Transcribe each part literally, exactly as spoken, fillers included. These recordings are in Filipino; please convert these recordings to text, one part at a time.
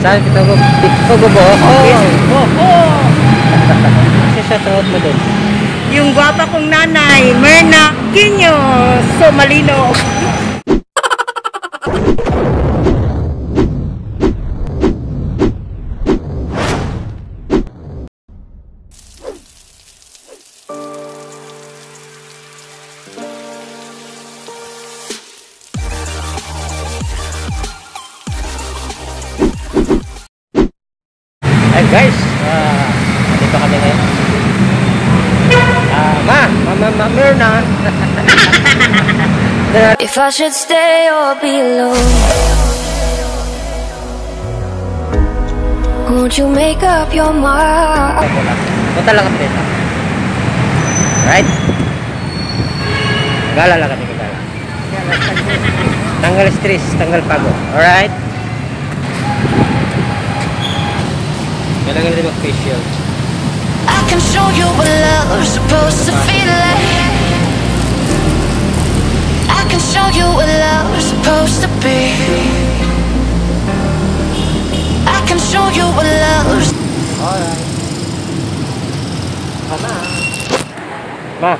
Saan kita ko? Ito ko ba? Oh! Oh! Siya shoutout mo doon. Yung gwapa kong nanay, Myrna Quino Somalino. Hey guys, uh, dito kami ngayon. Uh, ma, ma, ma, ma, Myrna. If I should stay or be alone, won't you make up your mind? Punta lang kami dito. Right? Gala lang kami, gala. Tanggal stress, tanggal pagod. Alright? Kailangan natin mag-facial. I can show you what love's supposed to feel like. I can show you what love's supposed to be. I can show you what love's. Alright. Mama. Ma.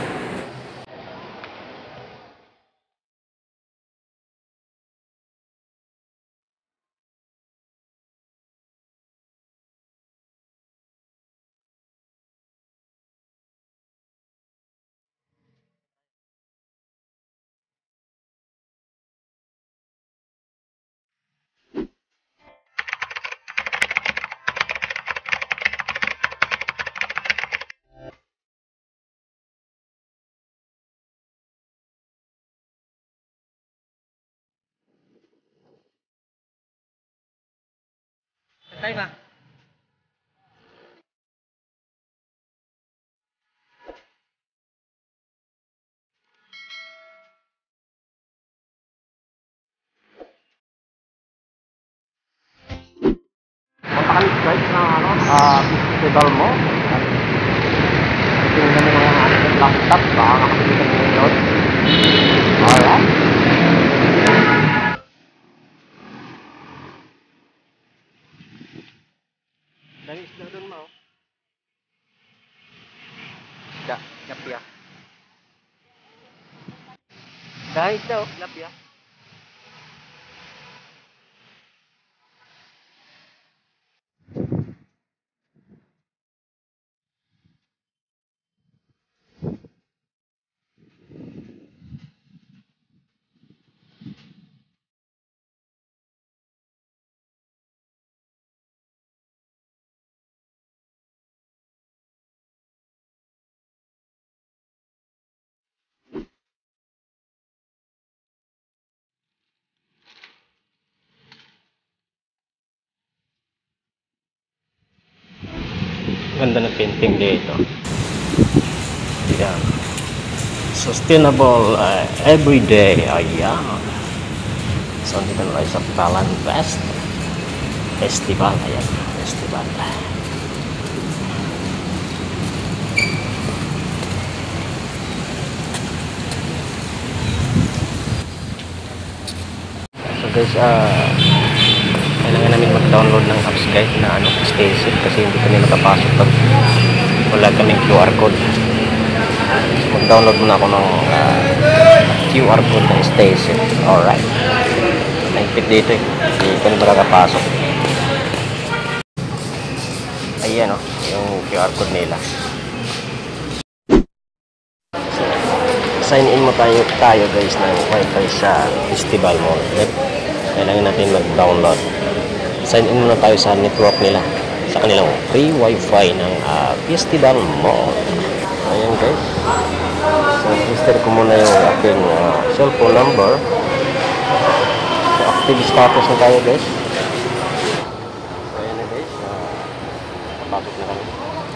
Tayo ma. Punta kami guys na ano, ah, festival mo. Tingnan mo yung ating laptop, baka nakapilitan mo yun. Alright. Dami isda doon mo. Isda, lapya. Dahil isda oh, lapya. Ganda ng painting dito. Ayan. Sustainable uh, everyday. Ayan. So, dito na tayo sa Talan Fest Festival. Ayan. Festival. So, guys, ah... Uh, kailangan namin mag-download ng apps guys na ano, Staysafe kasi hindi kami makapasok pag wala kaming Q R code. So, mag-download muna ako ng uh, Q R code ng Staysafe. Alright. Naipit dito eh. Hindi kami makakapasok. Ayan o, oh, yung Q R code nila. So, sign in mo tayo, tayo guys ng wifi sa Festival Mall. Kailangan natin mag-download. Sign in muna tayo sa network nila, sa kanilang free wifi ng uh, Festival Mall. Ayan guys. So, register ko muna yung aking uh, cellphone number. So, active status na tayo guys. So, ayan na guys. Uh, nakapasok na kami.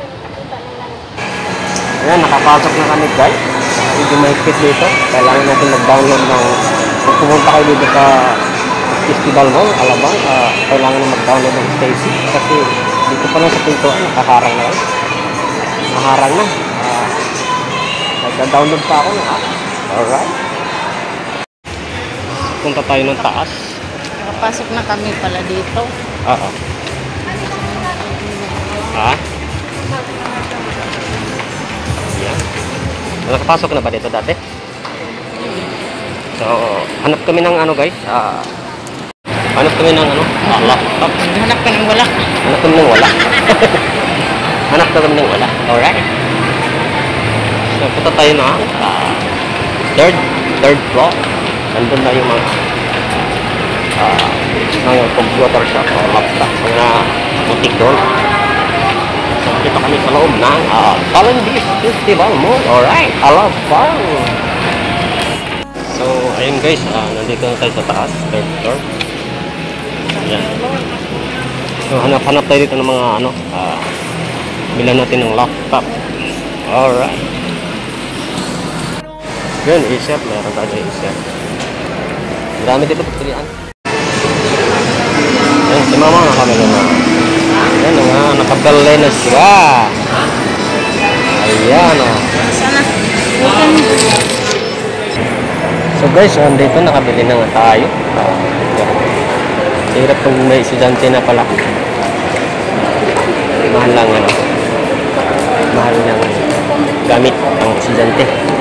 Ayan, nakapasok na kami guys. Medyo mahigpit dito. Kailangan natin mag-download ng, kung pumunta kayo dito sa Festival Mall, Alabang, uh, kailangan na mag-download ng Staysafe kasi dito pa lang sa pintuan, nakaharang na lang. Naharang na. Uh, Nagda-download pa ako na app. Alright. Punta tayo ng taas. Nakapasok na kami pala dito. Oo. Ha? Yan. Nakapasok na ba dito dati? So, hanap kami ng ano guys. Ah, hanap kami ng ano? Ah, laptop. Hanap ka ng wala. Hanap kami ng wala. Hanap kami ng wala. Alright. So, punta tayo na ah, third, third floor. Nandun na yung mga ah, mga computer shop o laptop. Mga butik doon. So, dito kami sa loob ng ah, Talenbees Festival Mall. Alright. I love fun. So, ayun guys. Ah, nandito na tayo sa taas. Third floor. Ayan. So, hanap-hanap tayo dito ng mga ano, ah, bilan natin ng laptop. Alright. Yun, Acer. Meron tayo sa Acer. Marami dito pagpilian. Ayan, si mama na kami lang. Ayan, nga, nakabalay na siya. Ayan, o. Sana. So guys, andito nakabili na nga tayo. Hirap kung may estudyante na pala. Mahal lang ano. Mahal lang gamit ang estudyante.